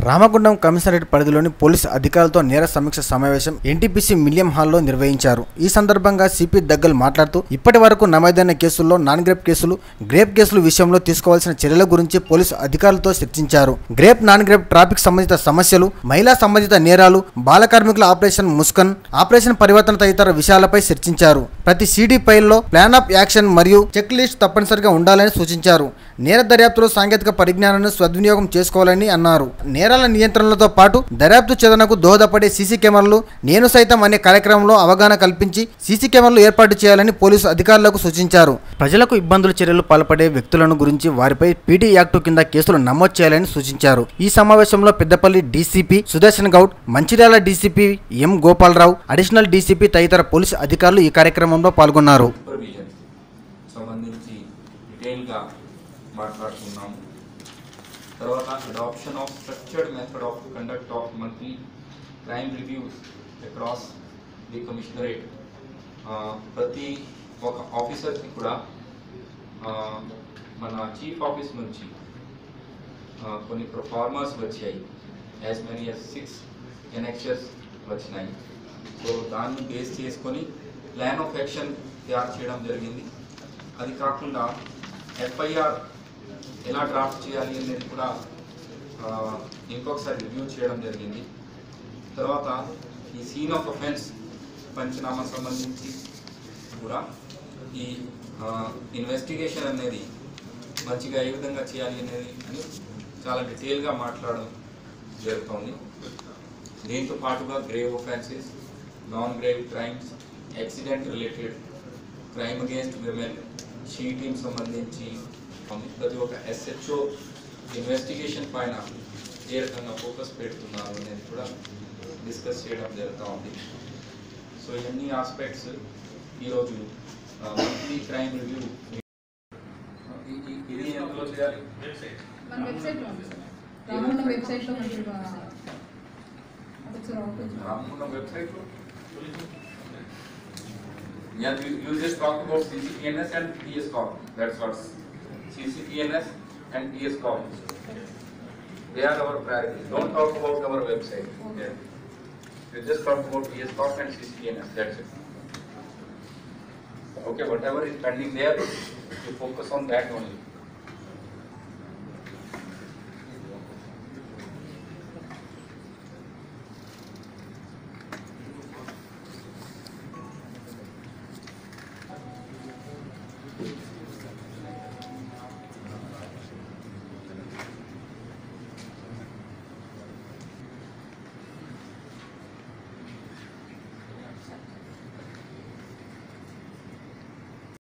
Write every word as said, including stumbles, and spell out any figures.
Ramagundam commissionerate పరిధిలోని police అధికారులతో నేర సమీక్ష సమావేశం ఎన్టీపీసీ మిలియం హాల్లో నిర్వహించారు. ఈ సందర్భంగా సిపి దగ్గల్ మాట్లాడుతూ ఇప్పటి వరకు నమోదైన కేసుల్లో నాన్ గ్రేప్ కేసులు, గ్రేప్ కేసుల విషయంలో తీసుకోవాల్సిన చర్యల గురించి పోలీసు అధికారులతో చర్చించారు. గ్రేప్, నాన్ గ్రేప్ ట్రాఫిక్ సంబంధిత సమస్యలు, మహిళా సంబంధిత నేరాలు, బాల కార్మికుల ఆపరేషన్ ముస్కన్, ఆపరేషన్ పరివర్తన తదితర విషయాలపై చర్చించారు. ప్రతి సీడీ ఫైల్లో ప్లాన్ ఆఫ్ యాక్షన్ మరియు చెక్ లిస్ట్ తప్పనిసరిగా ఉండాలని సూచించారు. నేర దర్యాప్తులో సాంకేతిక పరిజ్ఞానాన్ని సద్వినియోగం చేసుకోవాలని అన్నారు. నేరాల నియంత్రణలతో పాటు దర్యాప్తు ఛేదనకు దోహదపడే సీసీ కెమెరాలు నేను సైతం అనే కార్యక్రమంలో అవగాహన కల్పించి సీసీ కెమెరాలు ఏర్పాటు చేయాలని పోలీసు అధికారులకు సూచించారు. ప్రజలకు ఇబ్బందులు చర్యలు పాల్పడే వ్యక్తులను గురించి వారిపై పీడీ యాక్టు కింద కేసులు నమోదు చేయాలని సూచించారు. ఈ సమావేశంలో Peddapalli DCP Sudarshan Goud, Mancherial DCP M Gopalarao, additional DCP తదితర పోలీసు అధికారులు ఈ కార్యక్రమంలో పాల్గొన్నారు. మాట్లాడుతున్నాము. తర్వాత adoption of structured method of conduct of monthly crime reviews across the commissionerate. ప్రతి ఒక ఆఫీసర్కి కూడా మన చీఫ్ ఆఫీస్ నుంచి కొన్ని ప్రొఫార్మర్స్ వచ్చాయి. As many as six annexures వచ్చినాయి. సో దాన్ని బేస్ చేసుకొని ప్లాన్ ఆఫ్ యాక్షన్ తయారు చేయడం జరిగింది. అది కాకుండా ఎఫ్ఐఆర్ ఎలా డ్రాఫ్ట్ చేయాలి అనేది కూడా ఇంకొకసారి రివ్యూ చేయడం జరిగింది. తర్వాత ఈ సీన్ ఆఫ్ అఫెన్స్ పంచనామా సంబంధించి కూడా ఈ ఇన్వెస్టిగేషన్ అనేది మంచిగా ఏ విధంగా చేయాలి అనేది అని చాలా డీటెయిల్గా మాట్లాడడం జరుగుతుంది. దీంతో పాటుగా grave offences, non grave crimes, accident related crime against women, cheating సంబంధించి ప్రతి ఒక్క ఎస్హెచ్ఓ ఇన్వెస్టిగేషన్ పైన ఏ రకంగా ఫోకస్ పెడుతున్నారు అనేది కూడా డిస్కస్ చేయడం జరుగుతూ ఉంది. సో ఇవన్నీ ఆస్పెక్ట్స్ ఈరోజు మంత్లీ క్రైమ్ రివ్యూ ఇది ఎందులో చేయాలి? రామగుండం వెబ్సైట్లో Yeah, you, you just talk about C C P N S and T S C O M. That's what C C P N S and T S C O M. They are our priorities. Don't talk about our website. Okay. You just talk about T S C O M and C C P N S. That's it. Okay, whatever is pending there, you focus on that only.